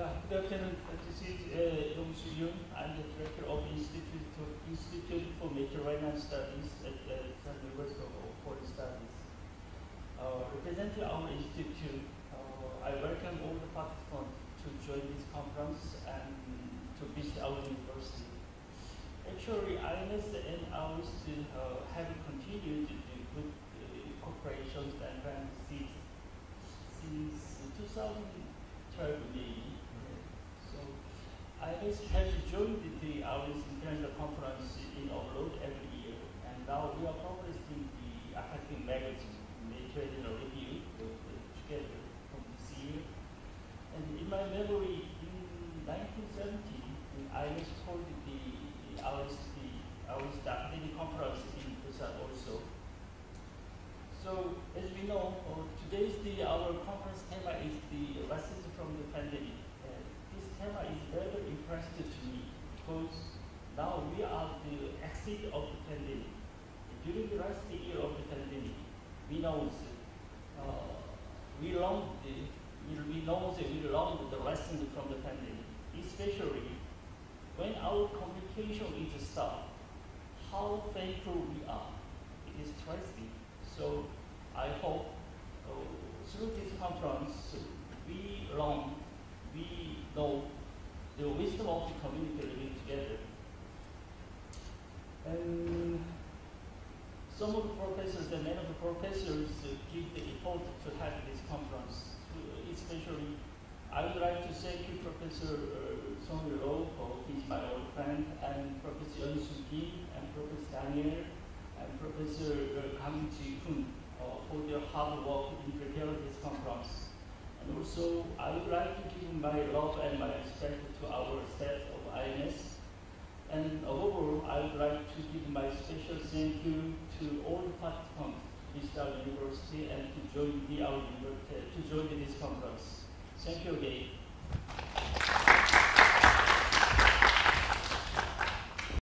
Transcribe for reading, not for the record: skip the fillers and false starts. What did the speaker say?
Good afternoon. This is Yong Soo Yoon. I'm the director of Institute for Mediterranean Studies at the University of Foreign Studies. Representing our institute, I welcome all the participants to join this conference and to visit our university. Actually, IMS and AHLIST have continued good cooperations and practices since 2012 maybe. So IMS has joined the AHLIST International Conference in Oakland every year, and now we are publishing the academic magazine, Mediterranean Review, together from this year. And in my memory, in 1970, IMS called the AHLIST academic conference in Busan also. So as we know, our conference theme is the lessons from the pandemic. This theme is very impressive to me because now we are the exit of the pandemic. During the last year of the pandemic, we know we learned the lessons from the pandemic, especially when our communication is stopped, how thankful we are. It is trusting. So I hope through this conference we know the wisdom of the community living together. And some of the professors and many of the professors give the effort to have this conference. Especially, I would like to thank you, Professor Song Ro, who is my old friend, and Professor Yong Soo Yoon, and Professor Daniel, and Professor Kang Ji-hoon for their hard work in preparing this conference. And also, I would like to give my love and my respect to our staff of IMS. And above all, I would like to give my special thank you to all the participants to visit our university and to join this conference. Thank you again.